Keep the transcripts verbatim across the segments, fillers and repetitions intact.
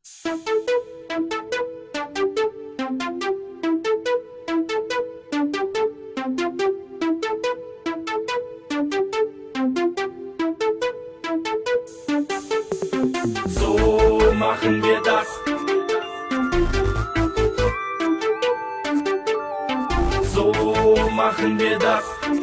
So machen wir das. So machen wir das.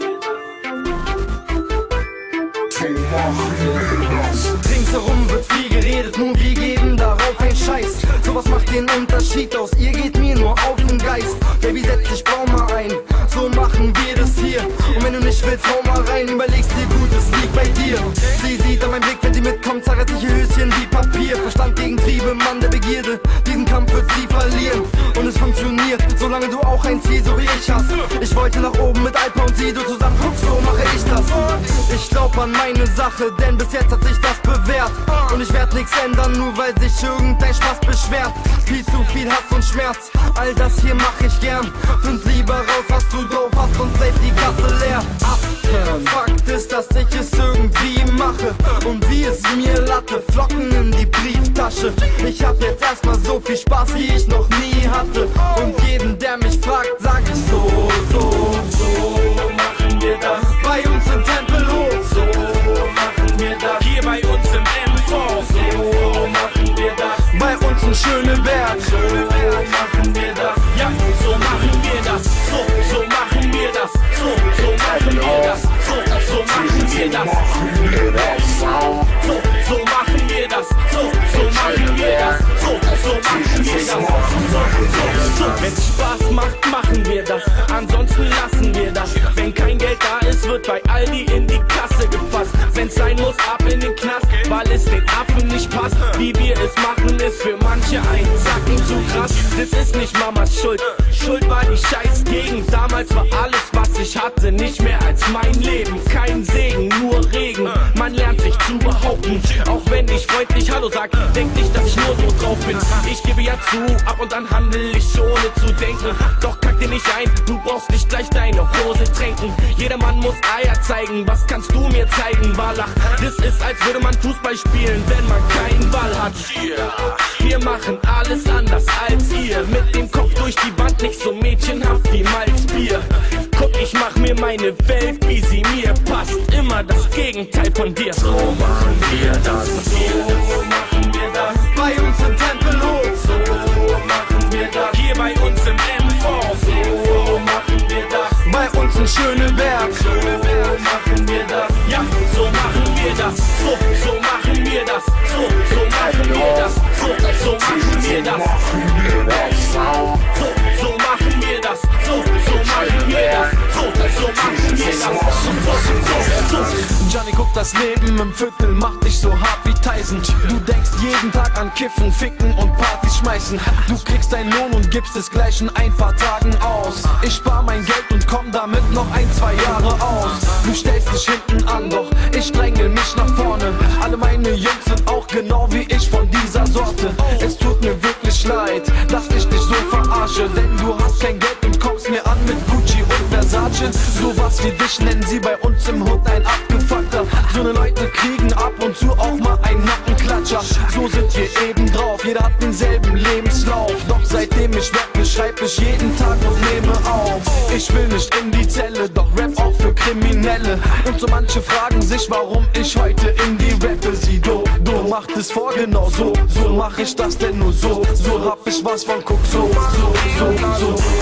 Ringsherum wird viel geredet, nur wir geben darauf einen Scheiß. Sowas macht den Unterschied aus, ihr geht mir nur auf den Geist. Baby, setz dich, bau mal ein, so machen wir das hier. Und wenn du nicht willst, hau mal rein, überlegst dir gut, es liegt bei dir. Sie sieht an meinem Blick, wenn sie mitkommt, zerreißt sich ihr Höschen wie Papier. Verstand gegen Triebe, Mann der Begierde, diesen Kampf wird sie verlieren. Und es funktioniert, solange du auch ein Ziel so wie ich hast. Ich wollte nach oben mit Alpa und Sido zusammen, guck, so mache ich das. Ich glaub an meine Sache, denn bis jetzt hat sich das bewährt. Und ich werd nix ändern, nur weil sich irgendein Spaß beschwert. Viel zu viel Hass und Schmerz, all das hier mach ich gern. Find lieber raus, was du drauf hast, sonst bleibt die Kasse leer. Abturn. Fakt ist, dass ich es irgendwie mache und wie es mir Latte, Flocken in die Brieftasche. Ich hab jetzt erstmal so viel Spaß, wie ich noch nie hatte. Und jedem, der mich fragt, sag ich so, so, So machen wir das. bei uns im Tempelhof. So machen wir das. Hier bei uns im M V. So machen wir das. Bei uns in Schöneberg. So machen wir das. Ja, so machen wir das. So, so machen wir das. So, so machen wir das. So, so machen wir das. So, so machen wir das. So, so machen wir das. So, so machen wir das. So, so, so. Wenn's Spaß macht, machen wir das. Ansonsten lassen wir das. Wenn kein Geld da ist, wird bei Aldi in die Kasse gefasst. Wenn's sein muss, ab in den Knast, weil es den Affen nicht passt. Wie wir es machen, ist für manche ein Zacken zu krass. Das ist nicht Mamas Schuld. Schuld war die scheiß Gegend. Damals war alles, was ich hatte, nicht mehr als mein Leben. Kein Segen, nur Regen. Man lernt sich zu behaupten. Auch wenn ich freundlich Hallo sag, denk nicht, dass ich nur so drauf bin. Ich gebe ja zu, ab und an handel ich ohne zu denken. Doch kack dir nicht ein, du brauchst nicht gleich deine Hose tränken. Jeder Mann muss Eier zeigen, was kannst du mir zeigen, Wallach? Das ist, als würde man Fußball spielen, wenn man keinen Ball hat. Wir machen alles anders als ihr. Mit dem Kopf durch die Wand, nicht so mädchenhaft wie Malzbier. Guck, ich mach mir meine Welt, wie sie mir passt. Immer das Gegenteil von dir. So machen wir das. So machen wir das. Bei uns im Tempelhof. So machen wir das. Hier bei uns im M V. So machen wir das. Bei uns in Schöneberg. So machen wir das. Ja, so machen wir das. So, so machen wir das. So, so machen wir das. So, so machen wir das. So, so machen wir das. So, so machen wir das. So, so machen wir das. So, so, so. Johnny, guck, das Leben im Viertel macht dich so hart wie Tyson. Du denkst jeden Tag an Kiffen, Ficken und Partys schmeißen. Du kriegst deinen Lohn und gibst es gleich in ein paar Tagen aus. Ich spar mein Geld und komm damit noch ein, zwei Jahre aus. Du stellst dich hinten an, doch ich drängel mich nach vorne. Alle meine Jungs sind auch genau wie ich von dieser Sorte. Es tut mir wirklich leid, dass ich dich so verarsche, denn du hast kein Geld und kommst mir an mit Gucci und Versace. Sowas wie dich nennen sie bei uns im Hood ein Abgefuckter. So ne Leute kriegen ab und zu auch mal einen Nackenklatscher. So sind wir eben drauf, jeder hat denselben Lebenslauf. Doch seitdem ich rappe, schreib ich jeden Tag und nehme auf. Ich will nicht in die Zelle, doch Rap auch für Kriminelle. Und so manche fragen sich, warum ich heute in die rappe. Sie do, do, macht es vor, genau so. So mach ich das denn nur so. So hab ich was von Guck, so, so, so, so.